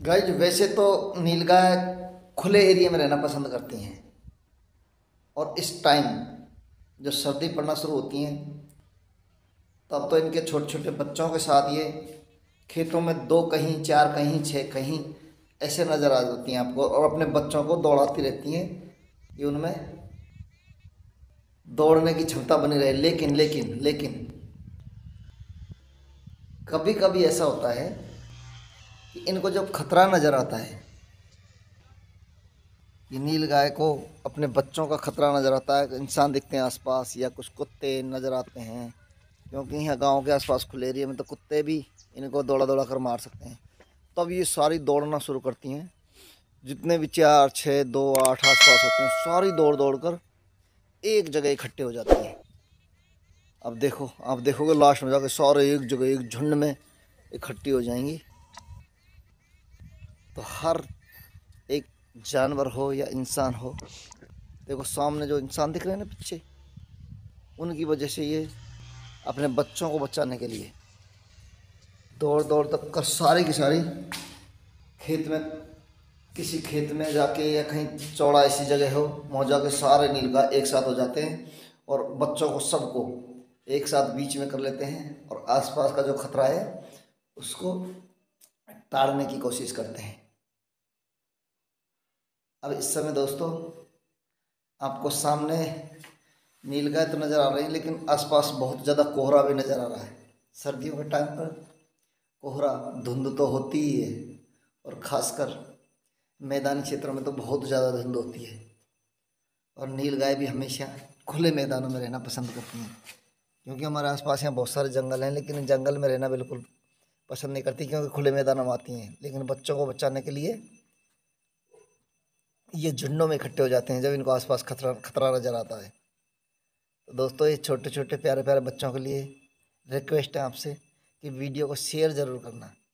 Guys वैसे तो नीलगाय खुले एरिया में रहना पसंद करती हैं। और इस टाइम जो सर्दी पड़ना शुरू होती है तब तो इनके छोटे छोटे बच्चों के साथ ये खेतों में दो कहीं चार कहीं छः कहीं ऐसे नज़र आ जाती हैं आपको, और अपने बच्चों को दौड़ाती रहती हैं। ये उनमें दौड़ने की क्षमता बनी रहे। लेकिन लेकिन लेकिन कभी कभी ऐसा होता है कि इनको जब खतरा नज़र आता है, ये नीलगाय को अपने बच्चों का खतरा नज़र आता है, इंसान दिखते हैं आसपास या कुछ कुत्ते नज़र आते हैं, क्योंकि यहाँ गांव के आसपास खुले एरिया में तो कुत्ते भी इनको दौड़ा दौड़ा कर मार सकते हैं। तब ये सारी दौड़ना शुरू करती हैं। जितने भी चार छः दो आठ आसपास होते हैं सारी दौड़ दौड़ कर एक जगह इकट्ठे हो जाती हैं। अब देखो, आप देखोगे लास्ट में जाकर सारे एक जगह एक झुंड में इकट्ठी हो जाएंगी। तो हर एक जानवर हो या इंसान हो, देखो सामने जो इंसान दिख रहे हैं ना पीछे, उनकी वजह से ये अपने बच्चों को बचाने के लिए दौड़ दौड़ तक कर सारी की सारी खेत में, किसी खेत में जाके या कहीं चौड़ा ऐसी जगह हो वहाँ जाके सारे नीलगाय एक साथ हो जाते हैं और बच्चों को सबको एक साथ बीच में कर लेते हैं और आसपास का जो खतरा है उसको टालने की कोशिश करते हैं। अब इस समय दोस्तों आपको सामने नीलगाय तो नज़र आ रही है, लेकिन आसपास बहुत ज़्यादा कोहरा भी नज़र आ रहा है। सर्दियों के टाइम पर कोहरा धुंध तो होती ही है, और ख़ासकर मैदानी क्षेत्रों में तो बहुत ज़्यादा धुंध होती है। और नीलगाय भी हमेशा खुले मैदानों में रहना पसंद करती हैं, क्योंकि हमारे आसपास यहाँ बहुत सारे जंगल हैं, लेकिन जंगल में रहना बिल्कुल पसंद नहीं करती, क्योंकि खुले मैदानों में आती हैं। लेकिन बच्चों को बचाने के लिए ये झुंडों में इकट्ठे हो जाते हैं जब इनको आसपास खतरा खतरा नज़र आता है। तो दोस्तों ये छोटे छोटे प्यारे प्यारे बच्चों के लिए रिक्वेस्ट है आपसे कि वीडियो को शेयर ज़रूर करना।